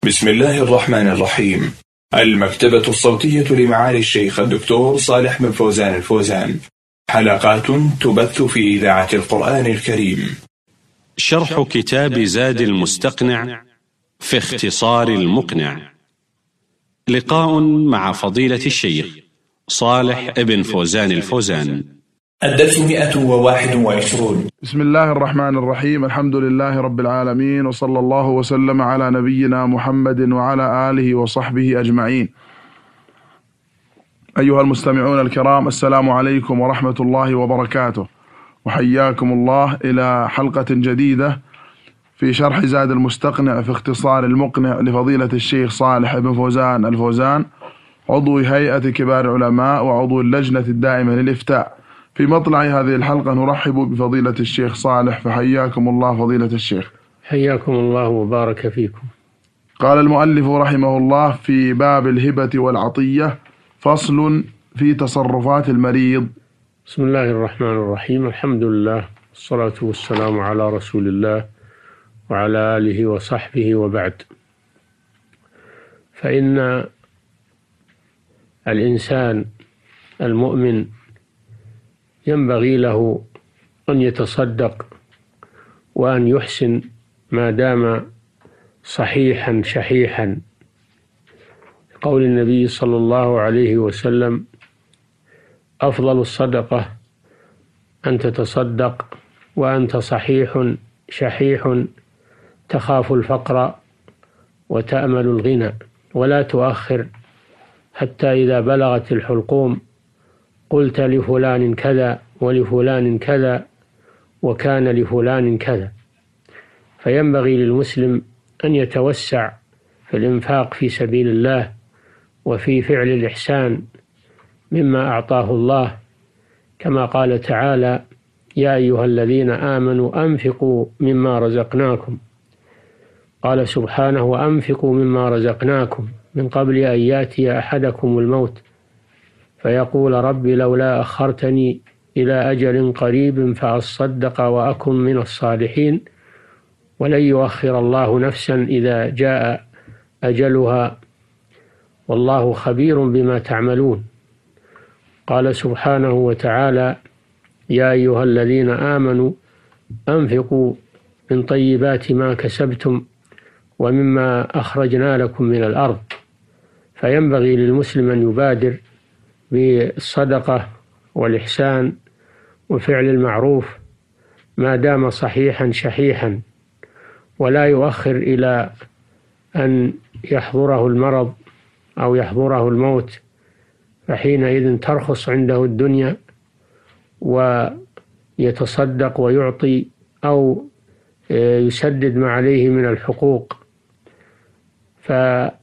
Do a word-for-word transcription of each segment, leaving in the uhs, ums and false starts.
بسم الله الرحمن الرحيم. المكتبة الصوتية لمعالي الشيخ الدكتور صالح بن فوزان الفوزان، حلقات تبث في إذاعة القرآن الكريم. شرح كتاب زاد المستقنع في اختصار المقنع، لقاء مع فضيلة الشيخ صالح بن فوزان الفوزان. الدرس مئة وواحد وعشرون. بسم الله الرحمن الرحيم. الحمد لله رب العالمين، وصلى الله وسلم على نبينا محمد وعلى آله وصحبه أجمعين. أيها المستمعون الكرام، السلام عليكم ورحمة الله وبركاته، وحياكم الله إلى حلقة جديدة في شرح زاد المستقنع في اختصار المقنع لفضيلة الشيخ صالح بن فوزان الفوزان، عضو هيئة كبار العلماء وعضو اللجنة الدائمة للإفتاء. في مطلع هذه الحلقة نرحب بفضيلة الشيخ صالح، فحياكم الله فضيلة الشيخ. حياكم الله وبارك فيكم. قال المؤلف رحمه الله في باب الهبة والعطية: فصل في تصرفات المريض. بسم الله الرحمن الرحيم. الحمد لله، والصلاة والسلام على رسول الله وعلى آله وصحبه، وبعد. فإن الإنسان المؤمن ينبغي له أن يتصدق وأن يحسن ما دام صحيحا شحيحا، قول النبي صلى الله عليه وسلم: أفضل الصدقة أن تتصدق وأنت صحيح شحيح تخاف الفقر وتأمل الغنى، ولا تؤخر حتى إذا بلغت الحلقوم قلت لفلان كذا ولفلان كذا وكان لفلان كذا. فينبغي للمسلم أن يتوسع في الإنفاق في سبيل الله وفي فعل الإحسان مما أعطاه الله، كما قال تعالى: يا أيها الذين آمنوا أنفقوا مما رزقناكم. قال سبحانه: وأنفقوا مما رزقناكم من قبل أن يأتي أحدكم الموت فيقول رب لولا أخرتني إلى أجل قريب فأصدق وأكن من الصالحين ولن يؤخر الله نفسا إذا جاء أجلها والله خبير بما تعملون. قال سبحانه وتعالى: يا أيها الذين آمنوا أنفقوا من طيبات ما كسبتم ومما أخرجنا لكم من الأرض. فينبغي للمسلم أن يبادر بالصدقة والإحسان وفعل المعروف ما دام صحيحا شحيحا، ولا يؤخر إلى أن يحضره المرض أو يحضره الموت، فحينئذ ترخص عنده الدنيا ويتصدق ويعطي أو يسدد ما عليه من الحقوق. فأفضل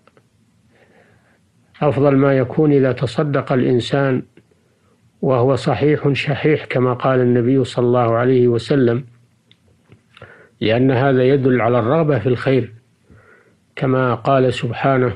ما يكون إذا تصدق الإنسان وهو صحيح شحيح كما قال النبي صلى الله عليه وسلم، لأن هذا يدل على الرغبة في الخير، كما قال سبحانه: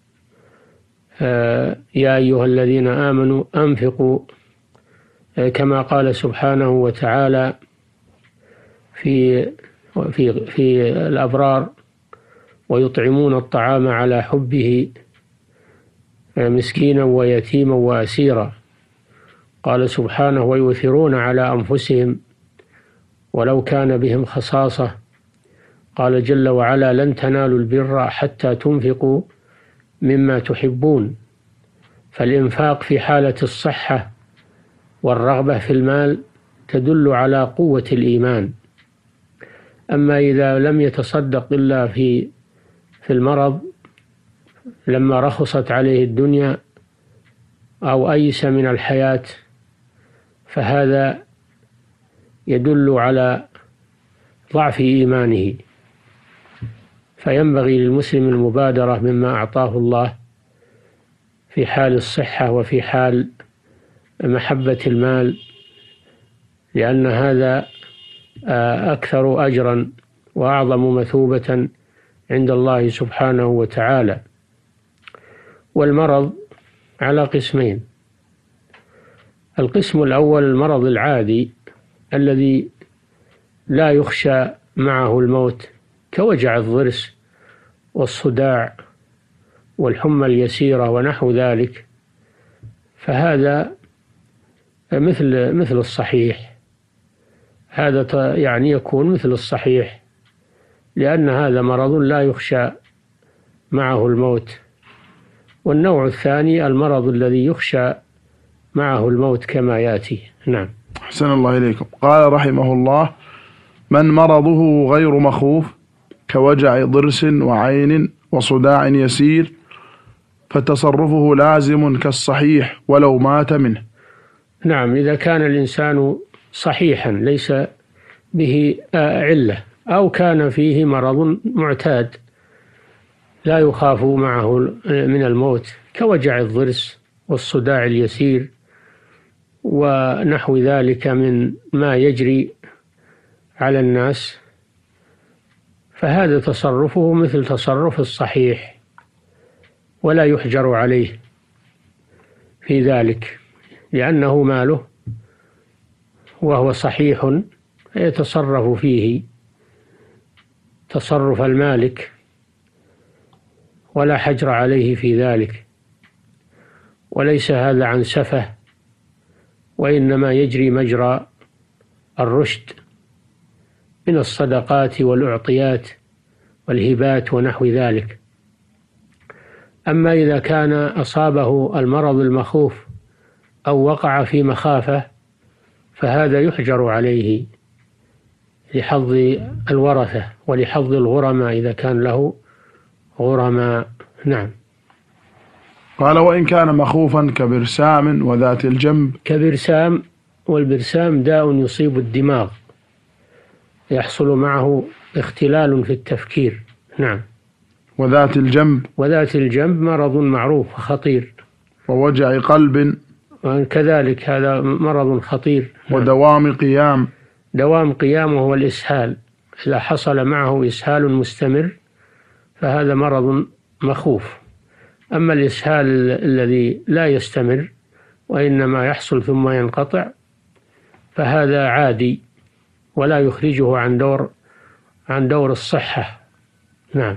يا أيها الذين آمنوا أنفقوا، كما قال سبحانه وتعالى في في في الأبرار: ويطعمون الطعام على حبه مسكينا ويتيما وأسيرا. قال سبحانه: ويؤثرون على أنفسهم ولو كان بهم خصاصة. قال جل وعلا: لن تنالوا البر حتى تنفقوا مما تحبون. فالإنفاق في حالة الصحة والرغبة في المال تدل على قوة الإيمان. أما إذا لم يتصدق إلا في في المرض لما رخصت عليه الدنيا أو أيس من الحياة، فهذا يدل على ضعف إيمانه. فينبغي للمسلم المبادرة مما أعطاه الله في حال الصحة وفي حال محبة المال، لأن هذا أكثر أجرا وأعظم مثوبة عند الله سبحانه وتعالى. والمرض على قسمين: القسم الأول المرض العادي الذي لا يخشى معه الموت، كوجع الضرس والصداع والحمى اليسيرة ونحو ذلك، فهذا مثل مثل الصحيح، هذا يعني يكون مثل الصحيح، لأن هذا مرض لا يخشى معه الموت. والنوع الثاني المرض الذي يخشى معه الموت كما يأتي. نعم. أحسن الله إليكم. قال رحمه الله: من مرضه غير مخوف كوجع ضرس وعين وصداع يسير فتصرفه لازم كالصحيح ولو مات منه. نعم، إذا كان الإنسان صحيحا ليس به علة، أو كان فيه مرض معتاد لا يخاف معه من الموت كوجع الضرس والصداع اليسير ونحو ذلك من ما يجري على الناس، فهذا تصرفه مثل تصرف الصحيح ولا يحجر عليه في ذلك، لأنه ماله وهو صحيح يتصرف فيه تصرف المالك ولا حجر عليه في ذلك. وليس هذا عن سفه، وإنما يجري مجرى الرشد من الصدقات والأعطيات والهبات ونحو ذلك. أما إذا كان أصابه المرض المخوف أو وقع في مخافة فهذا يحجر عليه لحظ الورثة ولحظ الغرماء إذا كان له غرماء. نعم. قال: وإن كان مخوفا كبرسام وذات الجنب. كبرسام، والبرسام داء يصيب الدماغ يحصل معه اختلال في التفكير. نعم. وذات الجنب. وذات الجنب مرض معروف خطير. ووجع قلب. كذلك هذا مرض خطير. ودوام قيام. دوام قيام وهو الإسهال، إذا حصل معه إسهال مستمر فهذا مرض مخوف. أما الإسهال الذي لا يستمر وإنما يحصل ثم ينقطع فهذا عادي ولا يخرجه عن دور عن دور الصحة. نعم.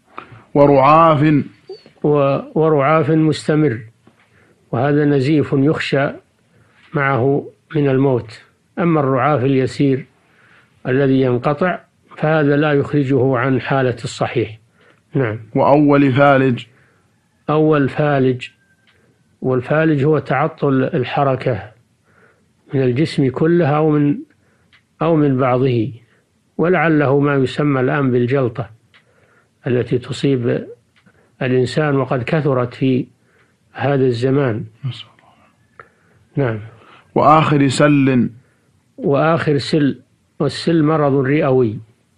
ورعاف. ورعاف مستمر، وهذا نزيف يخشى معه من الموت. أما الرعاف اليسير الذي ينقطع فهذا لا يخرجه عن حالة الصحيح. نعم. وأول فالج. أول فالج، والفالج هو تعطل الحركة من الجسم كله أو من أو من بعضه، ولعله ما يسمى الآن بالجلطة التي تصيب الإنسان وقد كثرت في هذا الزمان. نعم. وآخر سل. وآخر سل، والسل مرض رئوي،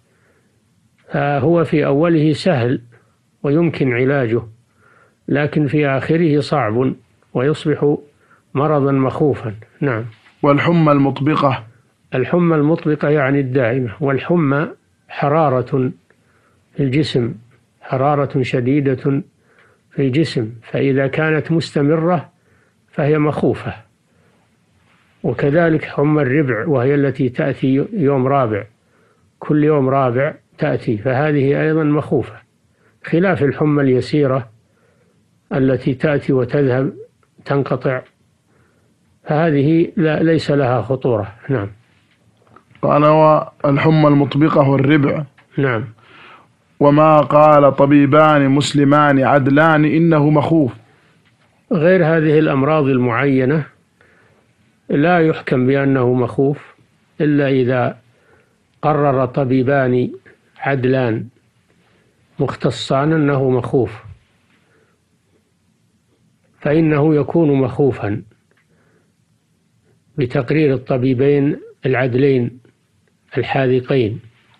فهو في أوله سهل ويمكن علاجه، لكن في آخره صعب ويصبح مرضا مخوفا. نعم. والحمى المطبقة. الحمى المطبقة يعني الدائمة، والحمى حرارة في الجسم، حرارة شديدة في الجسم، فإذا كانت مستمرة فهي مخوفة. وكذلك حمى الربع، وهي التي تأتي يوم رابع، كل يوم رابع تأتي، فهذه أيضا مخوفة، خلاف الحمى اليسيرة التي تأتي وتذهب تنقطع، فهذه لا ليس لها خطورة. نعم. قال: والحمى المطبقة والربع. نعم. وما قال طبيبان مسلمان عدلان إنه مخوف. غير هذه الأمراض المعينة لا يحكم بأنه مخوف إلا إذا قرر طبيبان عدلان مختصان أنه مخوف، فإنه يكون مخوفا بتقرير الطبيبين العدلين الحاذقين.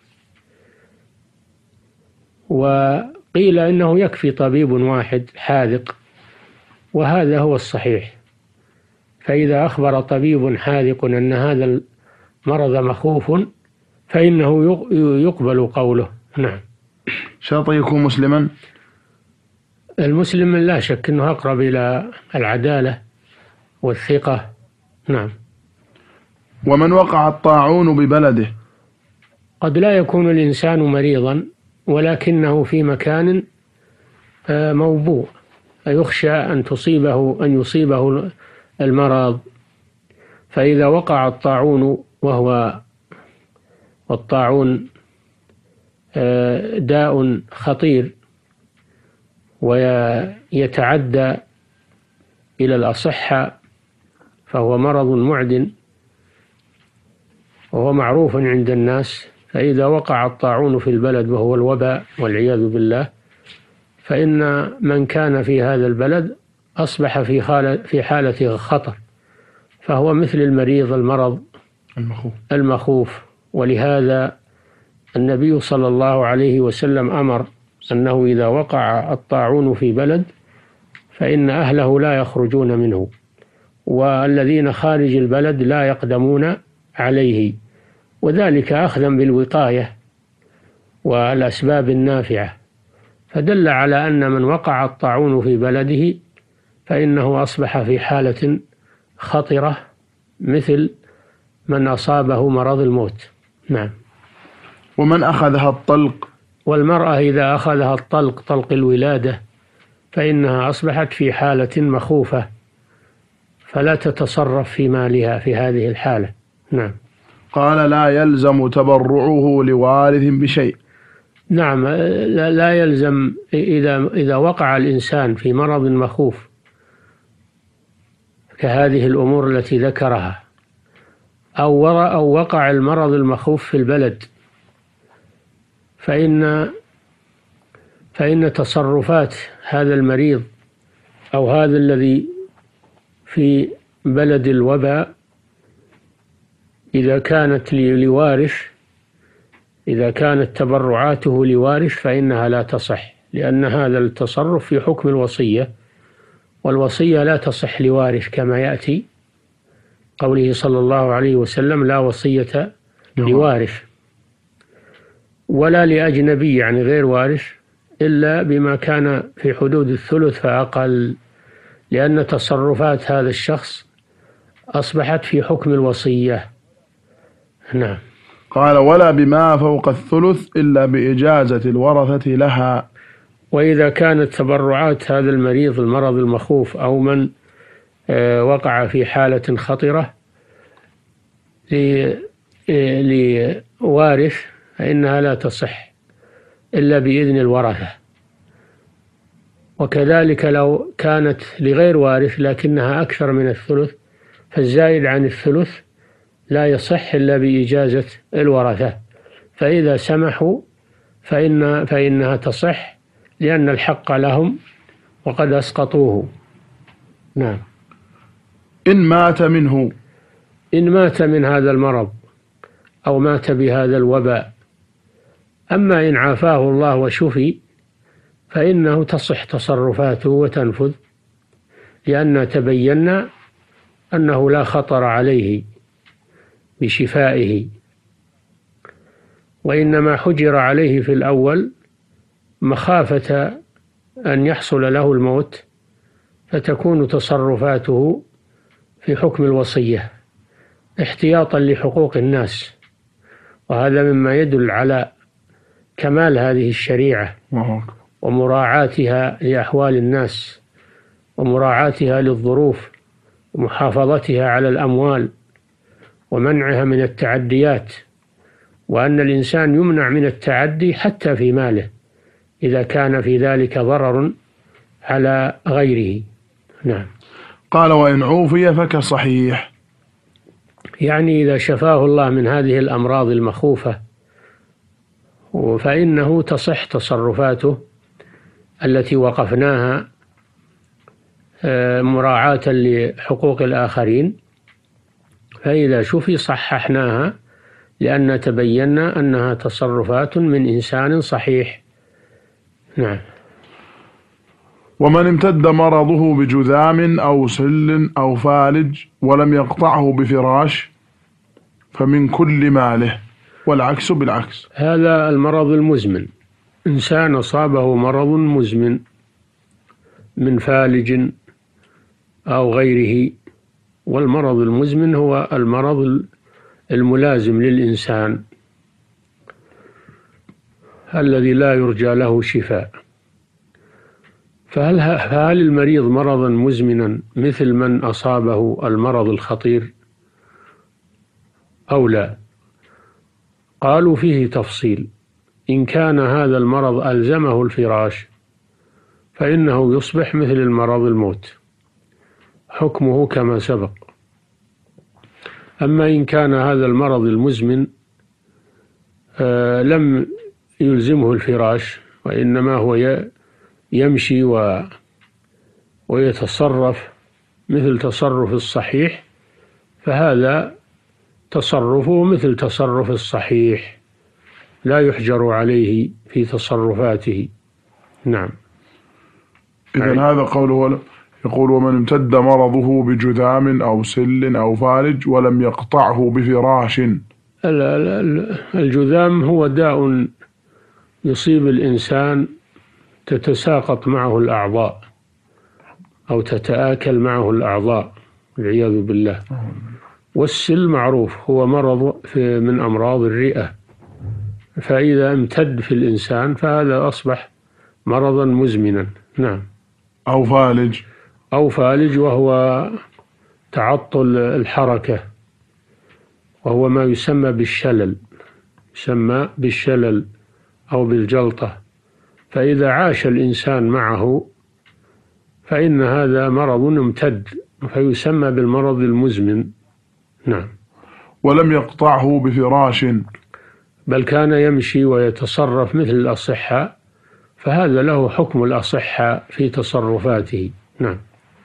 وقيل إنه يكفي طبيب واحد حاذق، وهذا هو الصحيح. فإذا أخبر طبيب حاذق أن هذا المرض مخوف فإنه يقبل قوله. نعم. شرط يكون مسلما. المسلم لا شك أنه أقرب إلى العدالة والثقة. نعم. ومن وقع الطاعون ببلده. قد لا يكون الإنسان مريضا ولكنه في مكان موبوء، يخشى أن تصيبه أن يصيبه المرض. فإذا وقع الطاعون، وهو الطاعون داء خطير ويتعدى إلى الأصحة، فهو مرض معد وهو معروف عند الناس. فإذا وقع الطاعون في البلد وهو الوباء والعياذ بالله، فإن من كان في هذا البلد أصبح في حالة في حالة خطر، فهو مثل المريض المرض المخوف, المخوف. ولهذا النبي صلى الله عليه وسلم أمر أنه إذا وقع الطاعون في بلد فإن أهله لا يخرجون منه، والذين خارج البلد لا يقدمون عليه، وذلك أخذا بالوقاية والأسباب النافعة. فدل على أن من وقع الطاعون في بلده فإنه أصبح في حالة خطرة مثل من أصابه مرض الموت. نعم. ومن أخذها الطلق، والمرأة إذا أخذها الطلق، طلق الولادة، فإنها أصبحت في حالة مخوفة، فلا تتصرف في مالها في هذه الحالة. نعم. قال لا يلزم تبرعه لوارث بشيء. نعم، لا يلزم إذا إذا وقع الإنسان في مرض مخوف كهذه الأمور التي ذكرها، أو أو وقع المرض المخوف في البلد، فإن فإن تصرفات هذا المريض أو هذا الذي في بلد الوباء إذا كانت لوارث إذا كانت تبرعاته لوارث فإنها لا تصح، لأن هذا التصرف في حكم الوصية، والوصية لا تصح لوارث كما يأتي قوله صلى الله عليه وسلم: لا وصية لوارث ولا لأجنبي، يعني غير وارث، إلا بما كان في حدود الثلث فأقل، لأن تصرفات هذا الشخص أصبحت في حكم الوصية. نعم. قال ولا بما فوق الثلث إلا بإجازة الورثة لها. وإذا كانت تبرعات هذا المريض المرض المخوف أو من وقع في حالة خطرة لوارث فإنها لا تصح إلا بإذن الورثة. وكذلك لو كانت لغير وارث لكنها أكثر من الثلث، فالزائد عن الثلث لا يصح إلا بإجازة الورثة، فإذا سمحوا فإن فإنها تصح، لأن الحق لهم وقد أسقطوه. نعم. إن مات منه إن مات من هذا المرض أو مات بهذا الوباء. أما إن عافاه الله وشفي فإنه تصح تصرفاته وتنفذ، لأن تبينا أنه لا خطر عليه بشفائه، وإنما حجر عليه في الأول مخافة أن يحصل له الموت، فتكون تصرفاته في حكم الوصية احتياطا لحقوق الناس، وهذا مما يدل على كمال هذه الشريعة ومراعاتها لأحوال الناس ومراعاتها للظروف ومحافظتها على الأموال ومنعها من التعديات، وأن الإنسان يمنع من التعدي حتى في ماله إذا كان في ذلك ضرر على غيره. نعم. قال وإن عوفي فكصحيح، يعني إذا شفاه الله من هذه الأمراض المخوفة فإنه تصح تصرفاته التي وقفناها مراعاة لحقوق الآخرين، فإذا شفي صححناها لأن تبينا أنها تصرفات من إنسان صحيح. نعم. ومن امتد مرضه بجذام أو سل أو فالج ولم يقطعه بفراش فمن كل ماله، والعكس بالعكس. هذا المرض المزمن، إنسان أصابه مرض مزمن من فالج أو غيره، والمرض المزمن هو المرض الملازم للإنسان، الذي لا يرجى له شفاء. فهل, فهل المريض مرضا مزمنا مثل من أصابه المرض الخطير أو لا؟ قالوا فيه تفصيل. إن كان هذا المرض ألزمه الفراش فإنه يصبح مثل المرض الموت، حكمه كما سبق. أما إن كان هذا المرض المزمن آه لم يلزمه الفراش وإنما هو يمشي و ويتصرف مثل تصرف الصحيح، فهذا تصرفه مثل تصرف الصحيح، لا يحجر عليه في تصرفاته. نعم. إذن هذا قوله يقول: ومن امتد مرضه بجذام أو سل أو فالج ولم يقطعه بفراش. الجذام هو داء يصيب الإنسان تتساقط معه الأعضاء أو تتآكل معه الأعضاء والعياذ بالله. والسل معروف هو مرض في من أمراض الرئة، فإذا امتد في الإنسان فهذا أصبح مرضا مزمنا. نعم. أو فالج. أو فالج وهو تعطل الحركة، وهو ما يسمى بالشلل، يسمى بالشلل أو بالجلطة. فإذا عاش الإنسان معه فإن هذا مرض امتد فيسمى بالمرض المزمن. نعم. ولم يقطعه بفراش، بل كان يمشي ويتصرف مثل الأصحاء، فهذا له حكم الأصحاء في تصرفاته. نعم.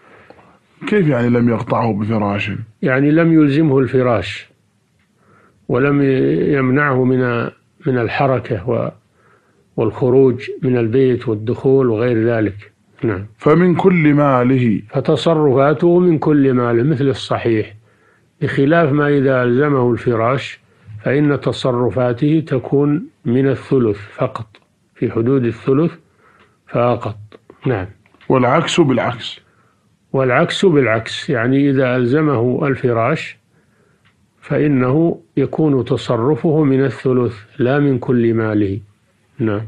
كيف يعني لم يقطعه بفراش؟ يعني لم يلزمه الفراش ولم يمنعه من من الحركة والخروج من البيت والدخول وغير ذلك. نعم. فمن كل ماله، فتصرفاته من كل ماله مثل الصحيح، بخلاف ما إذا ألزمه الفراش فإن تصرفاته تكون من الثلث فقط، في حدود الثلث فقط. نعم. والعكس بالعكس. والعكس بالعكس، يعني إذا ألزمه الفراش فإنه يكون تصرفه من الثلث لا من كل ماله. نعم.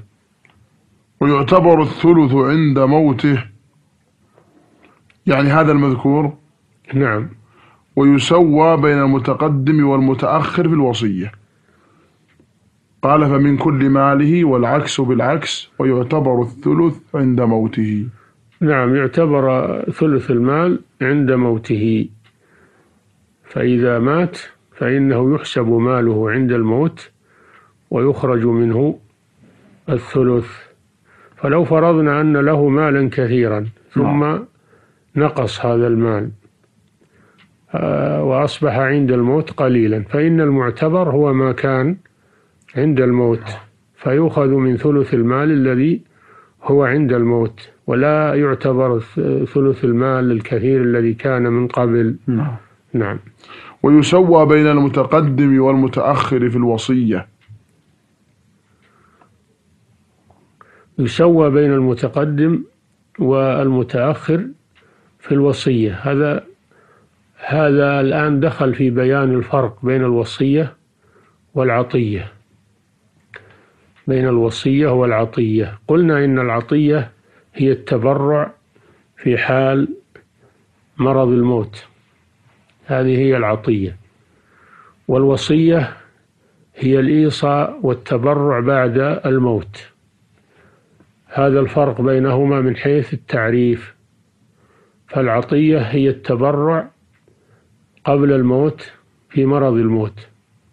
ويعتبر الثلث عند موته، يعني هذا المذكور. نعم. ويسوى بين المتقدم والمتأخر في الوصية. قال: فمن كل ماله، والعكس بالعكس، ويعتبر الثلث عند موته. نعم، يعتبر ثلث المال عند موته، فإذا مات فإنه يحسب ماله عند الموت ويخرج منه الثلث. فلو فرضنا أن له مالا كثيرا ثم نقص هذا المال وأصبح عند الموت قليلا، فإن المعتبر هو ما كان عند الموت، فيؤخذ من ثلث المال الذي هو عند الموت، ولا يعتبر ثلث المال الكثير الذي كان من قبل. نعم. نعم. ويسوى بين المتقدم والمتأخر في الوصية. يسوى بين المتقدم والمتأخر في الوصية. هذا هذا الآن دخل في بيان الفرق بين الوصية والعطية. بين الوصية والعطية، قلنا إن العطية هي التبرع في حال مرض الموت، هذه هي العطية. والوصية هي الإيصاء والتبرع بعد الموت. هذا الفرق بينهما من حيث التعريف. فالعطية هي التبرع قبل الموت في مرض الموت،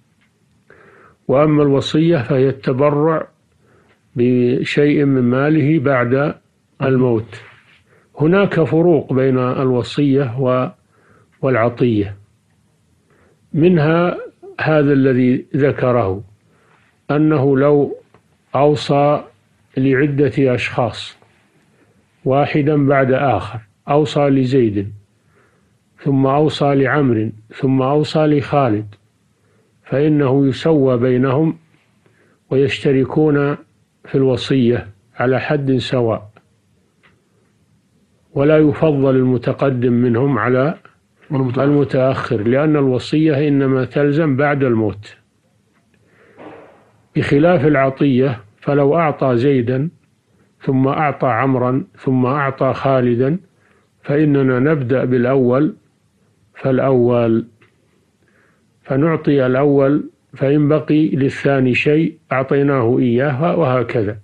وأما الوصية فهي التبرع بشيء من ماله بعد الموت. هناك فروق بين الوصية والعطية، منها هذا الذي ذكره، أنه لو أوصى لعدة أشخاص واحدا بعد آخر، أوصى لزيد ثم أوصى لعمر ثم أوصى لخالد، فإنه يسوى بينهم ويشتركون في الوصية على حد سواء، ولا يفضل المتقدم منهم على المتأخر، لأن الوصية إنما تلزم بعد الموت. بخلاف العطية فلو أعطى زيدا ثم أعطى عمرا ثم أعطى خالدا فإننا نبدأ بالأول فالأول فنعطي الأول، فإن بقي للثاني شيء أعطيناه إياه، وهكذا.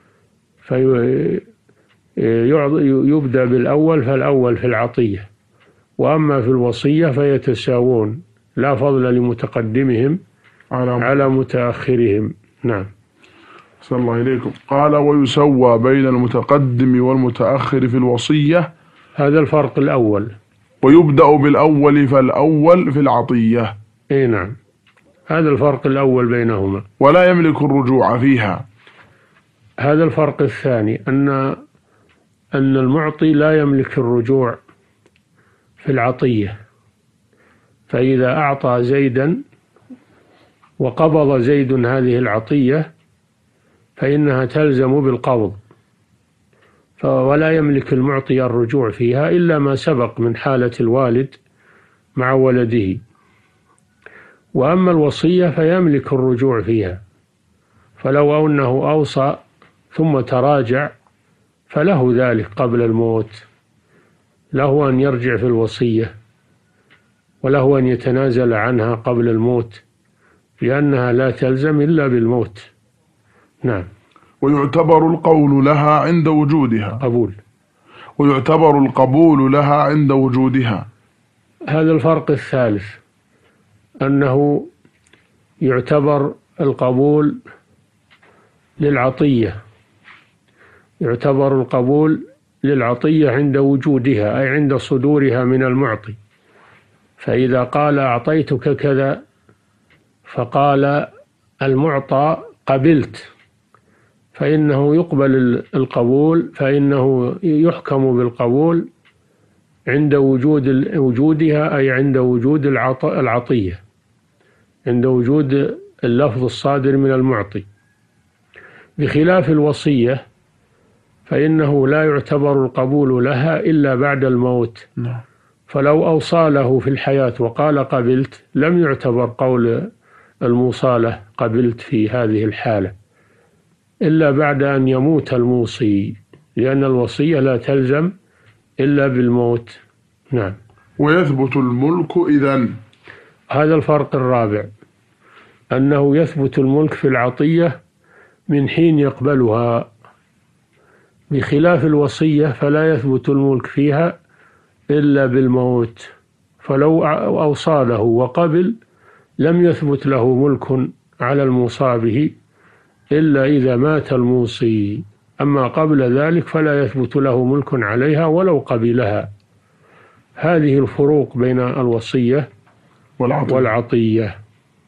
فيبدأ بالأول فالأول في العطية. وأما في الوصية فيتساوون، لا فضل لمتقدمهم على متأخرهم. نعم. صلى الله إليكم. قال: ويسوى بين المتقدم والمتأخر في الوصية. هذا الفرق الأول. ويبدأ بالأول فالأول في العطية. إيه نعم، هذا الفرق الأول بينهما. ولا يملك الرجوع فيها. هذا الفرق الثاني، أن أن المعطي لا يملك الرجوع في العطية. فإذا أعطى زيدا وقبض زيد هذه العطية فإنها تلزم بالقبض، ولا يملك المعطي الرجوع فيها إلا ما سبق من حالة الوالد مع ولده. وأما الوصية فيملك الرجوع فيها، فلو أنه أوصى ثم تراجع فله ذلك قبل الموت، له أن يرجع في الوصية وله أن يتنازل عنها قبل الموت، لأنها لا تلزم إلا بالموت. نعم. ويعتبر القول لها عند وجودها. قبول. ويعتبر القبول لها عند وجودها. هذا الفرق الثالث، أنه يعتبر القبول للعطية، يعتبر القبول للعطية عند وجودها، أي عند صدورها من المعطي. فإذا قال أعطيتك كذا فقال المعطى قبلت، فإنه يقبل القبول، فإنه يحكم بالقبول عند وجود وجودها، أي عند وجود العطية، عند وجود اللفظ الصادر من المعطي. بخلاف الوصية فإنه لا يعتبر القبول لها إلا بعد الموت. فلو أوصى له في الحياة وقال قبلت لم يعتبر قول الموصالة قبلت في هذه الحالة إلا بعد أن يموت الموصي، لأن الوصية لا تلزم إلا بالموت. نعم. ويثبت الملك إذن. هذا الفرق الرابع، أنه يثبت الملك في العطية من حين يقبلها، بخلاف الوصية فلا يثبت الملك فيها إلا بالموت. فلو أوصى له وقبل لم يثبت له ملك على الموصى به إلا إذا مات الموصي، أما قبل ذلك فلا يثبت له ملك عليها ولو قبلها. هذه الفروق بين الوصية والعطية, والعطية.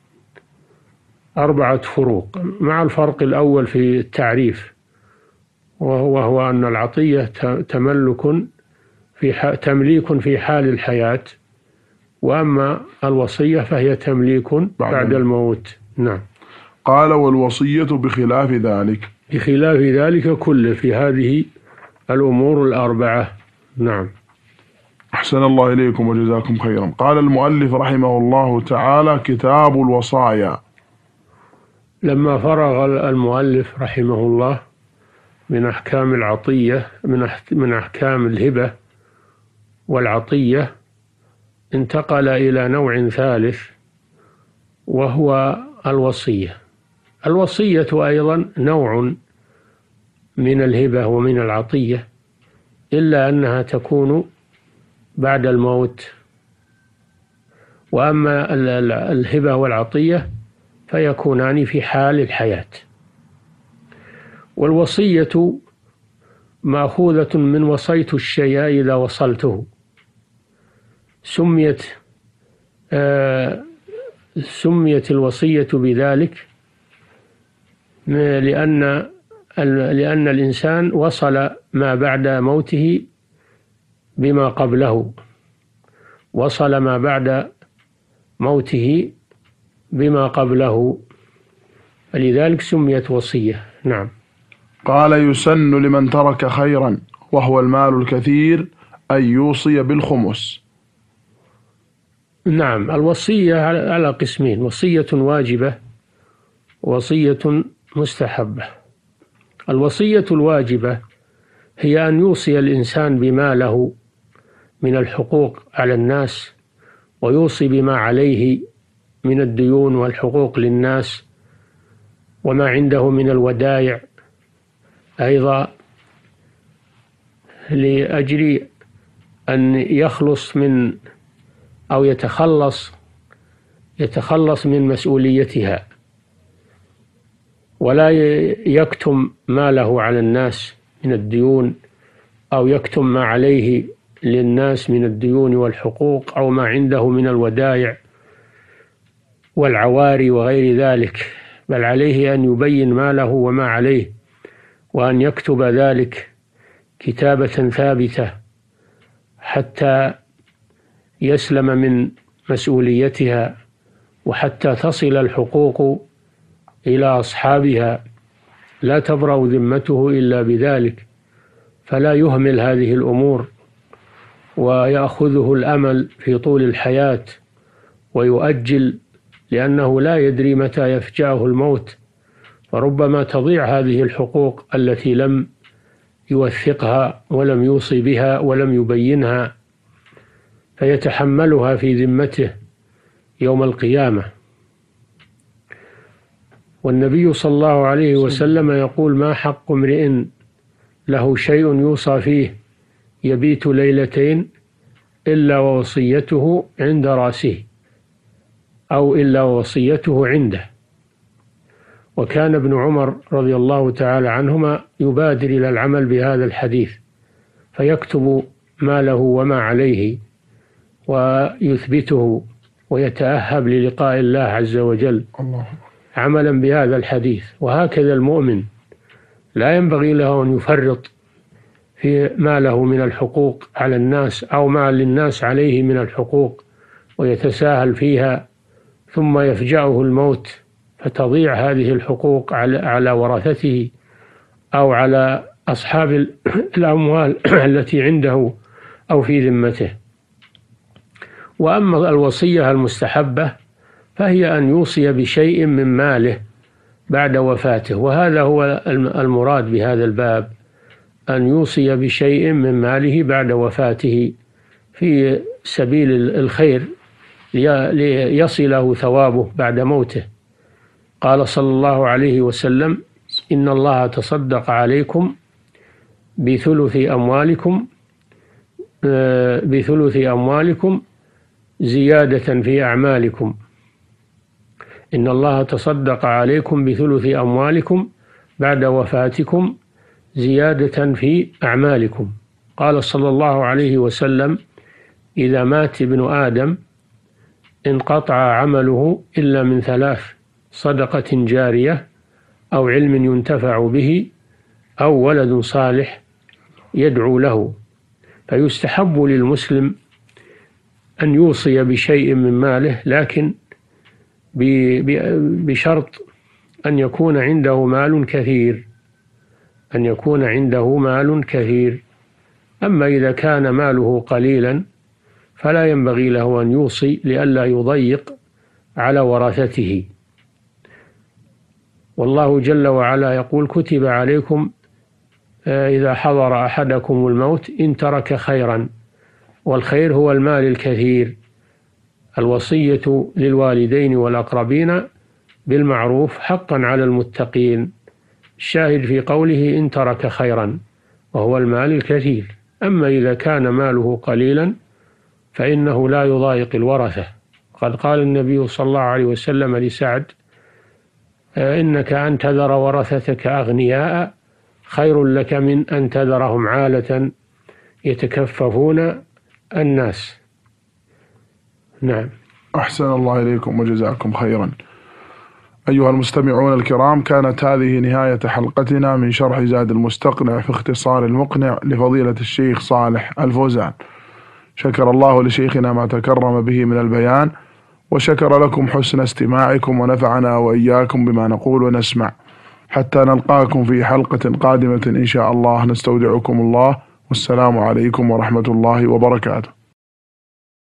أربعة فروق، مع الفرق الأول في التعريف، وهو هو أن العطية تملك في تمليك في حال الحياة، وأما الوصية فهي تمليك بعد, بعد الموت. نعم. قال: والوصية بخلاف ذلك. بخلاف ذلك كله في هذه الأمور الأربعة. نعم. أحسن الله إليكم وجزاكم خيرا. قال المؤلف رحمه الله تعالى: كتاب الوصايا. لما فرغ المؤلف رحمه الله من أحكام العطية، من من أحكام الهبة والعطية، انتقل إلى نوع ثالث وهو الوصية. الوصية أيضا نوع من الهبة ومن العطية، إلا أنها تكون بعد الموت. وأما الهبة والعطية فيكونان في حال الحياة. والوصية مأخوذة من وصيت الشيء إذا وصلته، سميت آه سميت الوصية بذلك لأن لأن الإنسان وصل ما بعد موته بما قبله، وصل ما بعد موته بما قبله، فلذلك سميت وصية. نعم. قال: يسن لمن ترك خيرا وهو المال الكثير أن يوصي بالخمس. نعم. الوصية على قسمين: وصية واجبة ووصية مستحبة. الوصية الواجبة هي أن يوصي الإنسان بما له من الحقوق على الناس، ويوصي بما عليه من الديون والحقوق للناس، وما عنده من الودائع أيضا، لأجل أن يخلص من أو يتخلص يتخلص من مسؤوليتها، ولا يكتم ما له على الناس من الديون، أو يكتم ما عليه للناس من الديون والحقوق، أو ما عنده من الودائع والعواري وغير ذلك، بل عليه أن يبين ما له وما عليه، وأن يكتب ذلك كتابة ثابتة حتى يسلم من مسؤوليتها، وحتى تصل الحقوق إلى أصحابها، لا تبرأ ذمته إلا بذلك. فلا يهمل هذه الأمور ويأخذه الأمل في طول الحياة ويؤجل، لأنه لا يدري متى يفجأه الموت، فربما تضيع هذه الحقوق التي لم يوثقها ولم يوصي بها ولم يبينها، فيتحملها في ذمته يوم القيامة. والنبي صلى الله عليه وسلم يقول: ما حق امرئ له شيء يوصى فيه يبيت ليلتين إلا ووصيته عند رأسه، أو إلا ووصيته عنده. وكان ابن عمر رضي الله تعالى عنهما يبادر إلى العمل بهذا الحديث، فيكتب ما له وما عليه ويثبته ويتأهب للقاء الله عز وجل عملا بهذا الحديث. وهكذا المؤمن لا ينبغي له أن يفرط في ما له من الحقوق على الناس، أو ما للناس عليه من الحقوق، ويتساهل فيها ثم يفجأه الموت فتضيع هذه الحقوق على ورثته أو على أصحاب الأموال التي عنده أو في ذمته. وأما الوصية المستحبة فهي أن يوصي بشيء من ماله بعد وفاته، وهذا هو المراد بهذا الباب، أن يوصي بشيء من ماله بعد وفاته في سبيل الخير ليصله ثوابه بعد موته. قال صلى الله عليه وسلم: إن الله تصدق عليكم بثلث أموالكم بثلث أموالكم زيادة في أعمالكم. إن الله تصدق عليكم بثلث أموالكم بعد وفاتكم زيادة في أعمالكم. قال صلى الله عليه وسلم: إذا مات ابن آدم انقطع عمله إلا من ثلاث: صدقة جارية، أو علم ينتفع به، أو ولد صالح يدعو له. فيستحب للمسلم أن يوصي بشيء من ماله، لكن بشرط أن يكون عنده مال كثير أن يكون عنده مال كثير. أما إذا كان ماله قليلا فلا ينبغي له أن يوصي لئلا يضيق على ورثته. والله جل وعلا يقول: كتب عليكم إذا حضر أحدكم الموت إن ترك خيرا، والخير هو المال الكثير. الوصية للوالدين والأقربين بالمعروف حقا على المتقين. الشاهد في قوله إن ترك خيرا، وهو المال الكثير. أما إذا كان ماله قليلا فإنه لا يضايق الورثة. قد قال النبي صلى الله عليه وسلم لسعد: إنك أن تذر ورثتك أغنياء خير لك من أن تذرهم عالة يتكففون الناس. نعم. أحسن الله إليكم وجزاكم خيرا. أيها المستمعون الكرام، كانت هذه نهاية حلقتنا من شرح زاد المستقنع في اختصار المقنع لفضيلة الشيخ صالح الفوزان. شكر الله لشيخنا ما تكرم به من البيان، وشكر لكم حسن استماعكم، ونفعنا وإياكم بما نقول ونسمع. حتى نلقاكم في حلقة قادمة إن شاء الله، نستودعكم الله، والسلام عليكم ورحمة الله وبركاته.